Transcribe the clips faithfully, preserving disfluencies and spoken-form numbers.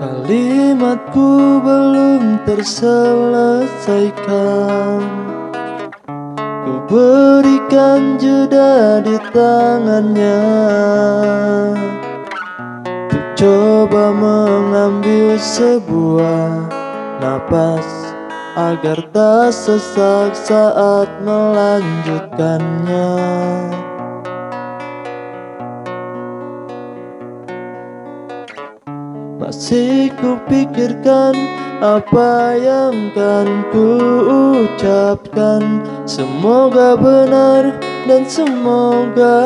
Kalimatku belum terselesaikan, ku berikan jeda di tangannya untuk coba mengambil sebuah napas agar tak sesak saat melanjutkannya. Masih kupikirkan apa yang kan ku ucapkan. Semoga benar dan semoga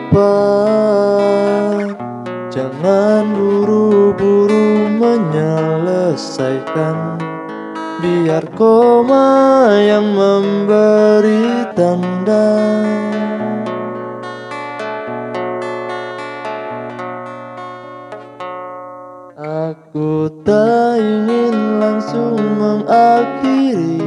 tepat. Jangan buru-buru menyelesaikan, biar koma yang memberi tanda. Aku tak ingin langsung mengakhiri.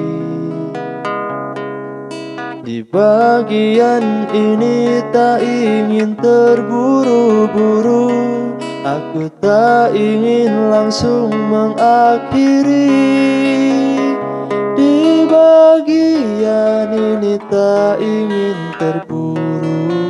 Di bagian ini tak ingin terburu-buru. Aku tak ingin langsung mengakhiri. Di bagian ini tak ingin terburu-buru.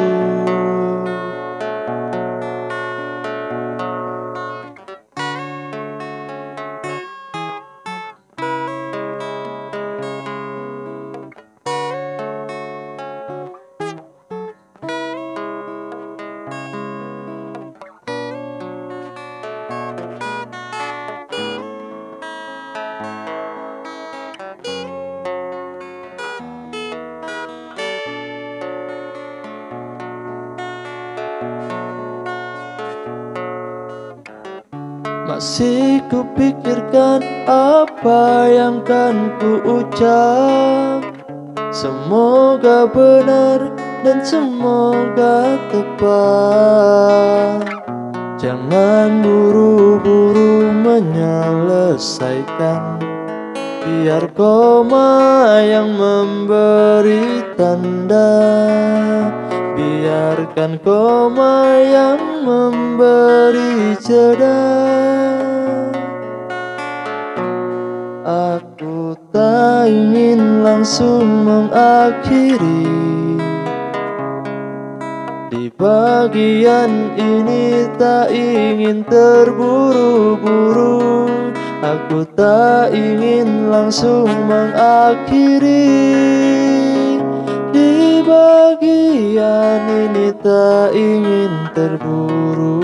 Masih kupikirkan apa yang kan ku ucap. Semoga benar dan semoga tepat. Jangan buru-buru menyelesaikan, biar koma yang memberi tanda. Biarkan koma yang memberi jeda. Aku tak ingin langsung mengakhiri. Di bagian ini tak ingin terburu-buru. Aku tak ingin langsung mengakhiri. Di bagian ini tak ingin terburu.